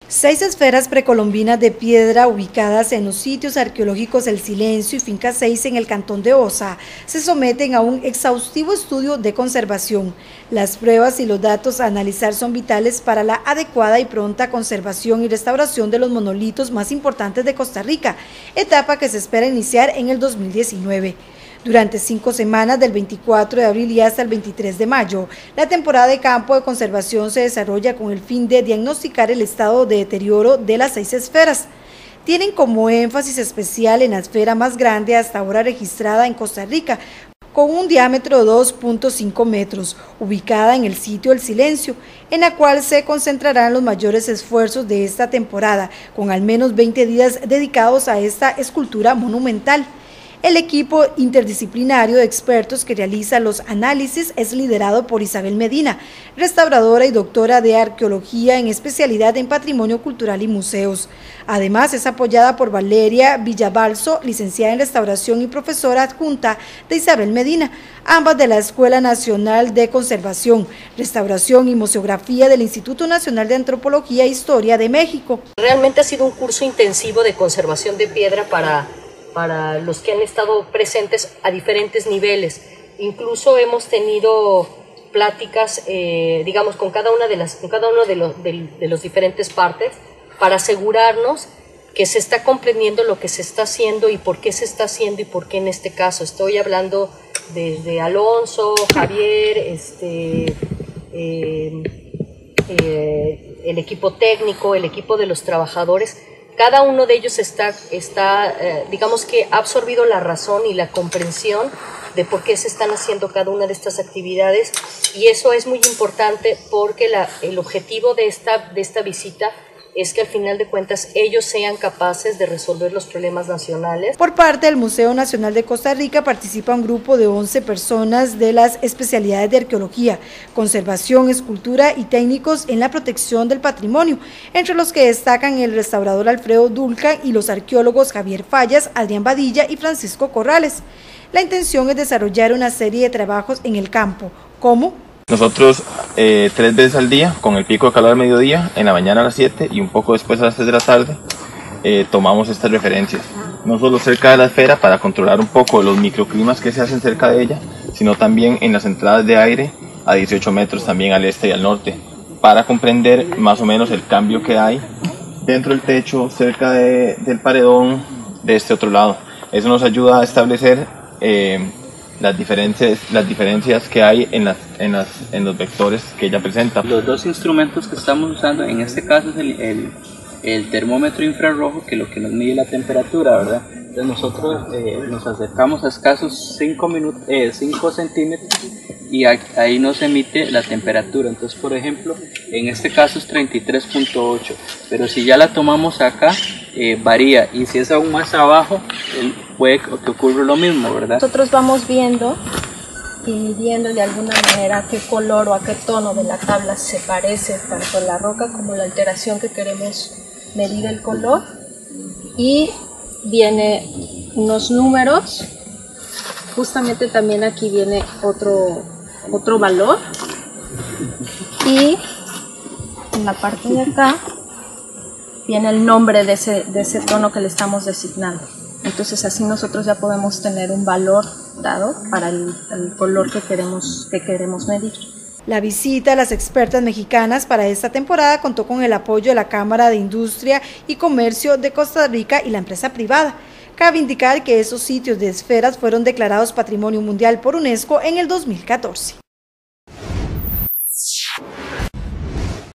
6 esferas precolombinas de piedra ubicadas en los sitios arqueológicos El Silencio y Finca 6 en el cantón de Osa se someten a un exhaustivo estudio de conservación. Las pruebas y los datos a analizar son vitales para la adecuada y pronta conservación y restauración de los monolitos más importantes de Costa Rica, etapa que se espera iniciar en el 2019. Durante 5 semanas, del 24 de abril y hasta el 23 de mayo, la temporada de campo de conservación se desarrolla con el fin de diagnosticar el estado de deterioro de las 6 esferas. Tienen como énfasis especial en la esfera más grande hasta ahora registrada en Costa Rica, con un diámetro de 2.5 metros, ubicada en el sitio El Silencio, en la cual se concentrarán los mayores esfuerzos de esta temporada, con al menos 20 días dedicados a esta escultura monumental. El equipo interdisciplinario de expertos que realiza los análisis es liderado por Isabel Medina, restauradora y doctora de arqueología en especialidad en patrimonio cultural y museos. Además, es apoyada por Valeria Villabalso, licenciada en restauración y profesora adjunta de Isabel Medina, ambas de la Escuela Nacional de Conservación, Restauración y Museografía del Instituto Nacional de Antropología e Historia de México. Realmente ha sido un curso intensivo de conservación de piedra para los que han estado presentes a diferentes niveles. Incluso hemos tenido pláticas, digamos, con cada uno de los diferentes partes para asegurarnos que se está comprendiendo lo que se está haciendo y por qué se está haciendo y por qué en este caso. Estoy hablando desde Alonso, Javier, el equipo técnico, el equipo de los trabajadores. Cada uno de ellos digamos que ha absorbido la razón y la comprensión de por qué se están haciendo cada una de estas actividades, y eso es muy importante porque el objetivo de esta visita es que al final de cuentas ellos sean capaces de resolver los problemas nacionales. Por parte del Museo Nacional de Costa Rica participa un grupo de 11 personas de las especialidades de arqueología, conservación, escultura y técnicos en la protección del patrimonio, entre los que destacan el restaurador Alfredo Dulcan y los arqueólogos Javier Fallas, Adrián Badilla y Francisco Corrales. La intención es desarrollar una serie de trabajos en el campo, como nosotros 3 veces al día, con el pico de calor al mediodía, en la mañana a las 7 y un poco después a las 3 de la tarde, tomamos estas referencias. No solo cerca de la esfera para controlar un poco los microclimas que se hacen cerca de ella, sino también en las entradas de aire a 18 metros también al este y al norte, para comprender más o menos el cambio que hay dentro del techo, cerca del paredón de este otro lado. Eso nos ayuda a establecer las diferencias que hay en los vectores que ella presenta. Los dos instrumentos que estamos usando en este caso es el termómetro infrarrojo, que lo que nos mide la temperatura, ¿verdad? Entonces nosotros nos acercamos a escasos 5 centímetros y ahí nos emite la temperatura. Entonces, por ejemplo, en este caso es 33.8, pero si ya la tomamos acá, varía, y si es aún más abajo, puede que ocurra lo mismo, ¿verdad? Nosotros vamos viendo y midiendo de alguna manera a qué color o a qué tono de la tabla se parece tanto la roca como la alteración que queremos medir el color, y viene unos números. Justamente también aquí viene otro valor, y en la parte de acá viene el nombre de ese tono que le estamos designando. Entonces así nosotros ya podemos tener un valor dado para el color que queremos medir. La visita a las expertas mexicanas para esta temporada contó con el apoyo de la Cámara de Industria y Comercio de Costa Rica y la empresa privada. Cabe indicar que esos sitios de esferas fueron declarados Patrimonio Mundial por UNESCO en el 2014.